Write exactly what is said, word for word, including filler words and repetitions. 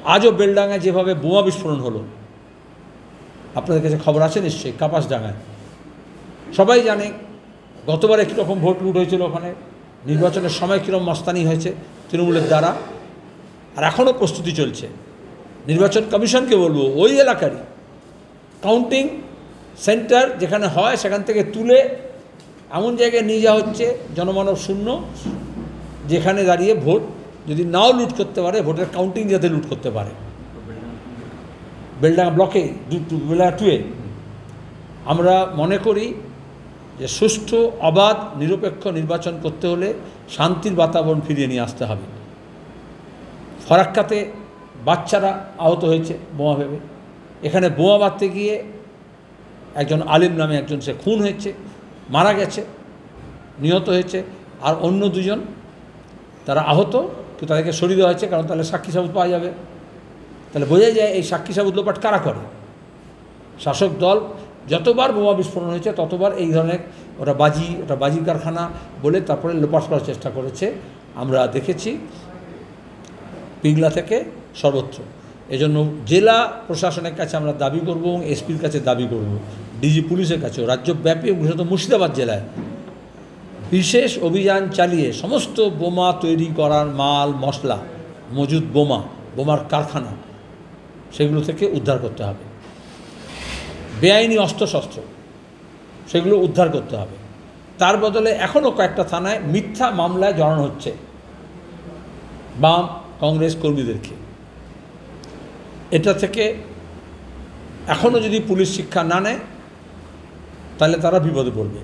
আজও বেলডাঙ্গায় যেভাবে বোমা বিস্ফোরণ হলো, আপনাদের কাছে খবর আছে নিশ্চয়ই, কাপাসডাঙ্গায় সবাই জানে গতবার একই রকম ভোট লুট হয়েছিল ওখানে, নির্বাচনের সময় কীরকম মস্তানি হয়েছে তৃণমূলের দ্বারা, আর এখনও প্রস্তুতি চলছে। নির্বাচন কমিশনকে বলবো ওই এলাকারই কাউন্টিং সেন্টার যেখানে হয় সেখান থেকে তুলে এমন জায়গায় নিয়ে যাওয়া হচ্ছে জনমানব শূন্য, যেখানে দাঁড়িয়ে ভোট যদি নাও লুট করতে পারে, ভোটের কাউন্টিং যাতে লুট করতে পারে। বেলডাঙ্গা ব্লকে বেলডাঙ্গা টুয়ে আমরা মনে করি যে সুষ্ঠু অবাধ নিরপেক্ষ নির্বাচন করতে হলে শান্তির বাতাবরণ ফিরিয়ে নিয়ে আসতে হবে। ফরাক্কাতে বাচ্চারা আহত হয়েছে বোমা ভেবে, এখানে বোমা বাঁধতে গিয়ে একজন আলিম নামে একজন সে খুন হয়েছে, মারা গেছে, নিহত হয়েছে, আর অন্য দুজন তারা আহত, কিন্তু তাদেরকে সরিয়ে দেওয়া হয়েছে, কারণ তাহলে সাক্ষী সাবুত পাওয়া যাবে। তাহলে বোঝাই যায় এই সাক্ষী সাবুত লোপাট কারা করে। শাসক দল যতবার বোমা বিস্ফোরণ হয়েছে ততবার এই ধরনের ওটা বাজি ওটা বাজি কারখানা বলে তারপরে লোপাট করার চেষ্টা করেছে, আমরা দেখেছি পিংলা থেকে সর্বত্র। এজন্য জেলা প্রশাসনের কাছে আমরা দাবি করব এবং এসপির কাছে দাবি করব, ডিজি পুলিশের কাছেও, রাজ্যব্যাপী বিশেষত মুর্শিদাবাদ জেলায় বিশেষ অভিযান চালিয়ে সমস্ত বোমা তৈরি করার মাল মশলা, মজুদ বোমা, বোমার কারখানা, সেগুলো থেকে উদ্ধার করতে হবে। বেআইনি অস্ত্রশস্ত্র সেগুলো উদ্ধার করতে হবে। তার বদলে এখনও কয়েকটা থানায় মিথ্যা মামলায় জড়ানো হচ্ছে বাম কংগ্রেস কর্মীদেরকে। এটা থেকে এখনও যদি পুলিশ শিক্ষা না নেয় তাহলে তারা বিপদে পড়বে।